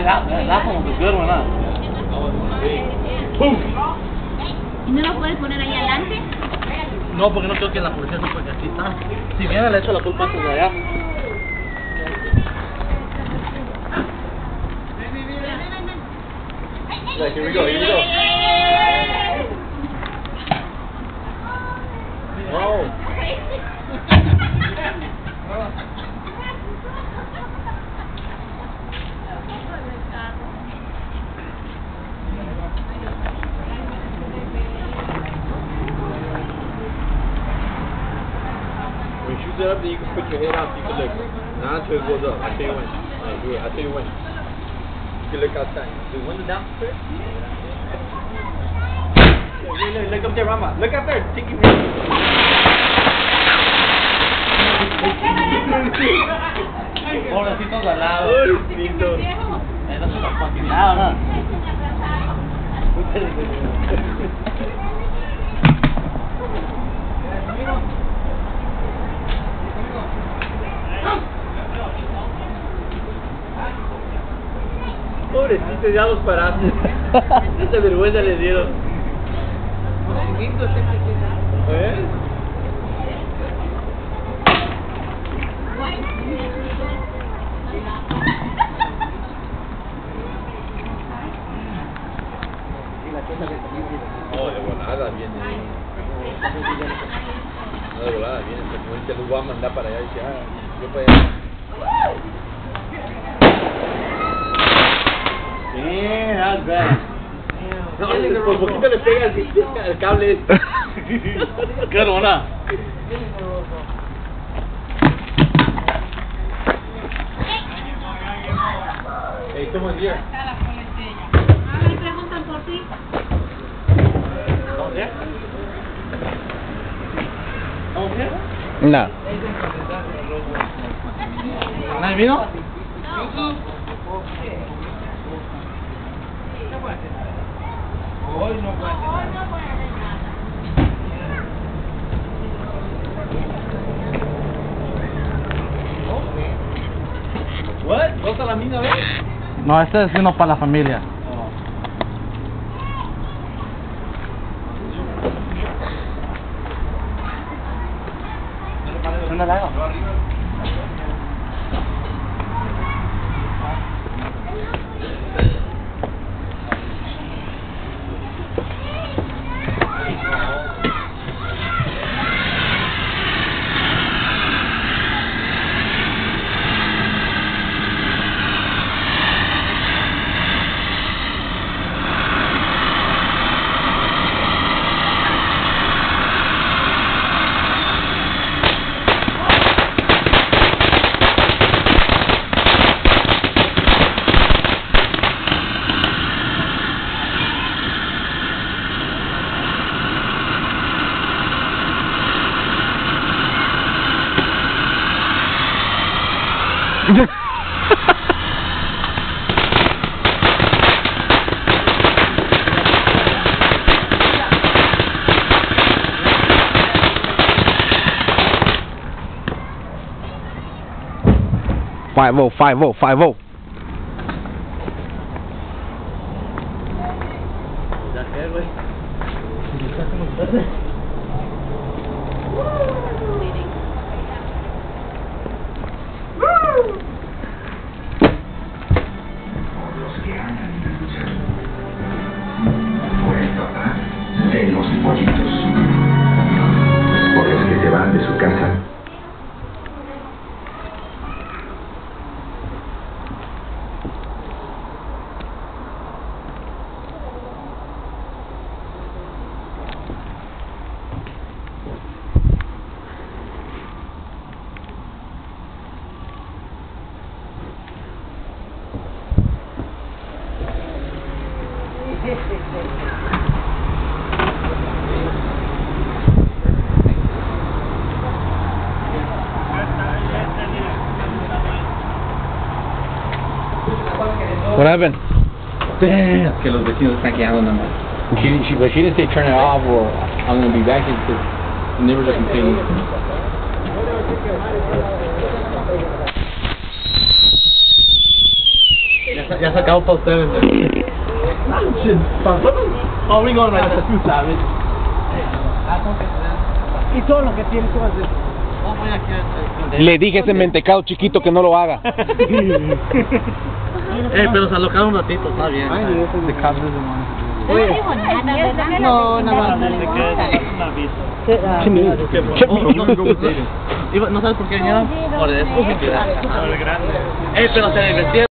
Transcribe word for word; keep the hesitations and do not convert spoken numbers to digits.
that, that one was a good one, huh? ¿Y no lo puedes poner ahí adelante? No, porque no creo que la policía sepa que aquí está. Si viene, le echo la culpa antes de allá. Like, here we go, here we go. No. When you shoot it up, then you can put your head out so you can look. Not until it goes up. I'll tell you when. Like, do it. I'll tell you when. You can look outside. The window down, sir? Look, look, look up there, Rama. Look up there. Take your Pobrecitos al lado. Pobrecitos. Eso es fucking loud, huh? Pobrecitos, ya los paraste. Esa vergüenza les dieron. ¿Eh? No, de volada viene. No, de volada viene. Como dice, los voy a mandar para allá. Y dice, ah, yo para allá. Yeah, that's bad. No, por poquito le pega el, el cable. Good one, huh? Hey, someone's here. Ah, me preguntan por ti. Someone's here? Someone's here? No. ¿Nadie vino? Hoy no puede. Hoy no puede. What? ¿Dos a la misma vez? No, este es uno para la familia. ¿Dónde la hago? Five oh, five oh, five oh. ¿Ya qué, güey? Los que aman luchar por el papá de los pollitos, por los que se van de su casa. What happened? Damn. Que los vecinos están quejando nada más. She, she, but she didn't say turn it off or I'm going to be back here because the neighbors are complaining. Yeah. ya sacamos para ustedes. Oh, we going right now. Tú sabes. Y todo lo que tienes tú haces. Oh, voy aquí a- Le dije a ese mentecado chiquito que no lo haga. Eh, pero se alocaron un ratito, está bien. Ay, está bien. eso es de No le digo nada, ¿verdad? No, nada más. No le gusta. Oh, no, Iba- ¿No sabes por qué vinieron? Por eso. Eh, pero se divertieron.